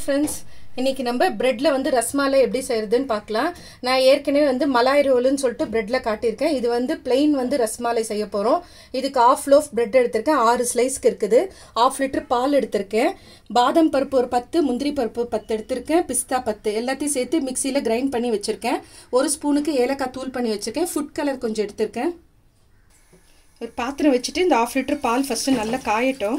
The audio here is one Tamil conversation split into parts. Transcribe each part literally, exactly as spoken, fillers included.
ஃப்ரெண்ட்ஸ், இன்னைக்கு நம்ம பிரெட்ல வந்து ரஸ்மாலை எப்படி செய்யறதுன்னு பார்க்கலாம். நான் ஏற்கனவே வந்து மலாய் ரோல்னு சொல்லிட்டு பிரெட்ல காட்டியிருக்கேன். இது வந்து பிளெயின் வந்து ரஸ்மாலை செய்ய போறோம். இதுக்கு ஆஃப் லோஃப் பிரெட் எடுத்திருக்கேன். ஆறு ஸ்லைஸ்க்கு இருக்குது. ஆஃப் லிட்டர் பால் எடுத்திருக்கேன். பாதாம் பருப்பு ஒரு பத்து, முந்திரி பருப்பு பத்து எடுத்திருக்கேன். பிஸ்தா பத்து எல்லாத்தையும் சேர்த்து மிக்சியில் கிரைண்ட் பண்ணி வச்சிருக்கேன். ஒரு ஸ்பூனுக்கு ஏலக்காய் தூள் பண்ணி வச்சிருக்கேன். ஃபுட் கலர் கொஞ்சம் எடுத்திருக்கேன். ஒரு பாத்திரம் வச்சுட்டு இந்த ஆஃப் லிட்டர் பால் ஃபர்ஸ்ட் நல்லா காயட்டும்.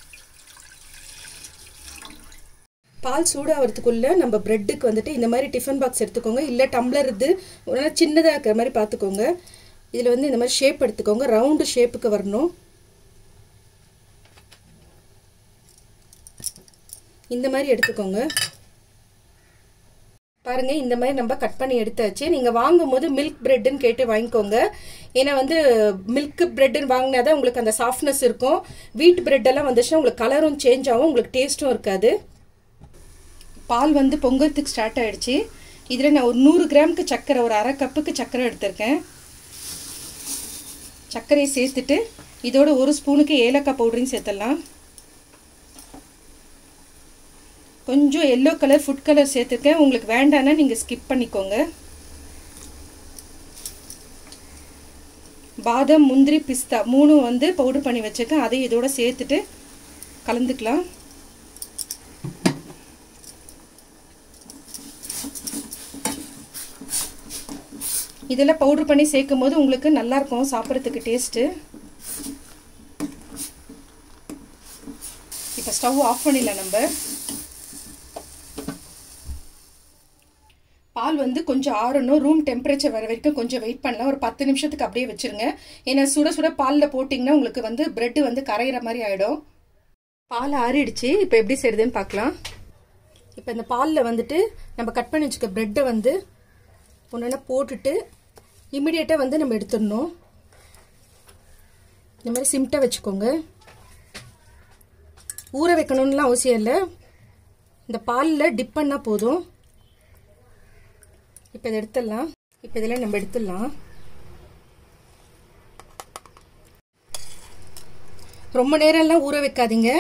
பால் சூடாகிறதுக்குள்ளே நம்ம ப்ரெட்டுக்கு வந்துட்டு இந்த மாதிரி டிஃபன் பாக்ஸ் எடுத்துக்கோங்க. இல்லை டம்ளர் இது ஒரு சின்னதாக இருக்கிற மாதிரி பார்த்துக்கோங்க. இதில் வந்து இந்த மாதிரி ஷேப் எடுத்துக்கோங்க. ரவுண்டு ஷேப்புக்கு வரணும். இந்த மாதிரி எடுத்துக்கோங்க. பாருங்கள், இந்த மாதிரி நம்ம கட் பண்ணி எடுத்தாச்சு. நீங்கள் வாங்கும் போது மில்க் பிரெட்டுன்னு கேட்டு வாங்கிக்கோங்க. ஏன்னா வந்து மில்க் பிரெட்டுன்னு வாங்கினா தான் உங்களுக்கு அந்த சாஃப்ட்னஸ் இருக்கும். வீட் பிரெட்டெல்லாம் வந்துச்சுன்னா உங்களுக்கு கலரும் சேஞ்ச் ஆகும், உங்களுக்கு டேஸ்ட்டும் இருக்காது. பால் வந்து பொங்கறதுக்கு ஸ்டார்ட் ஆகிடுச்சு. இதில் நான் ஒரு நூறு கிராமுக்கு சர்க்கரை, ஒரு அரை கப்புக்கு சர்க்கரை எடுத்திருக்கேன். சர்க்கரையை சேர்த்துட்டு இதோட ஒரு ஸ்பூனுக்கு ஏலக்காய் பவுடரையும் சேர்த்துடலாம். கொஞ்சம் எல்லோ கலர் ஃபுட் கலர் சேர்த்துருக்கேன். உங்களுக்கு வேண்டான்னா நீங்கள் ஸ்கிப் பண்ணிக்கோங்க. பாதாம், முந்திரி, பிஸ்தா மூணும் வந்து பவுடர் பண்ணி வச்சுருக்கேன். அதையும் இதோட சேர்த்துட்டு கலந்துக்கலாம். இதெல்லாம் பவுடர் பண்ணி சேர்க்கும் போது உங்களுக்கு நல்லாயிருக்கும் சாப்பிட்றதுக்கு டேஸ்ட்டு. இப்போ ஸ்டவ் ஆஃப் பண்ணிடலாம். நம்ம பால் வந்து கொஞ்சம் ஆறணும். ரூம் டெம்பரேச்சர் வர வரைக்கும் கொஞ்சம் வெயிட் பண்ணலாம். ஒரு பத்து நிமிஷத்துக்கு அப்படியே வச்சுருங்க. ஏன்னா சுட சுட பாலில் போட்டிங்கன்னா உங்களுக்கு வந்து பிரெட்டு வந்து கரையிற மாதிரி ஆகிடும். பால் ஆறிடுச்சு. இப்போ எப்படி செய்யுதுன்னு பார்க்கலாம். இப்போ இந்த பாலில் வந்துட்டு நம்ம கட் பண்ணி வச்சுக்க பிரெட்டை வந்து ஒன்று போட்டுட்டு இம்மிடியேட்டாக வந்து நம்ம எடுத்துடணும். இந்த மாதிரி சிம்ட்டாக வச்சுக்கோங்க. ஊற வைக்கணும்லாம் அவசியம் இல்லை. இந்த பாலில் டிப் பண்ணால் போதும். இப்போ இதை எடுத்துடலாம். இப்போ இதெல்லாம் நம்ம எடுத்துடலாம். ரொம்ப நேரம்லாம் ஊற வைக்காதீங்க.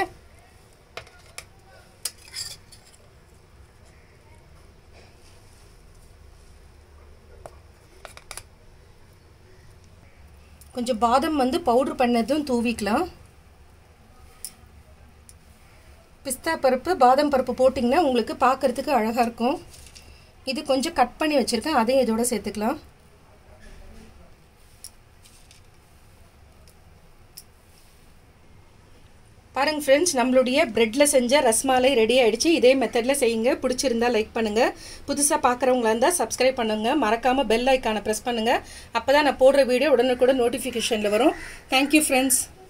கொஞ்சம் பாதாம் வந்து பவுடர் பண்ணதும் தூவிக்கலாம். பிஸ்தா பருப்பு, பாதாம் பருப்பு போட்டிங்கன்னா உங்களுக்கு பார்க்குறதுக்கு அழகாக இருக்கும். இது கொஞ்சம் கட் பண்ணி வச்சுருக்கேன். அதையும் இதோட சேர்த்துக்கலாம். பாருங்கள் ஃப்ரெண்ட்ஸ், நம்மளுடைய பிரெட்டில் செஞ்ச ரஸ்மாலை ரெடி ஆகிடுச்சு. இதே மெத்தடில் செய்யுங்க. பிடிச்சிருந்தா லைக் பண்ணுங்கள். புதுசாக பார்க்குறவங்களா இருந்தால் சப்ஸ்கிரைப் பண்ணுங்கள். மறக்காமல் பெல் ஐக்கானை ப்ரெஸ் பண்ணுங்கள். அப்போ தான் நான் போடுற வீடியோ உடனுக்குடன் நோட்டிஃபிகேஷனில் வரும். Thank you friends.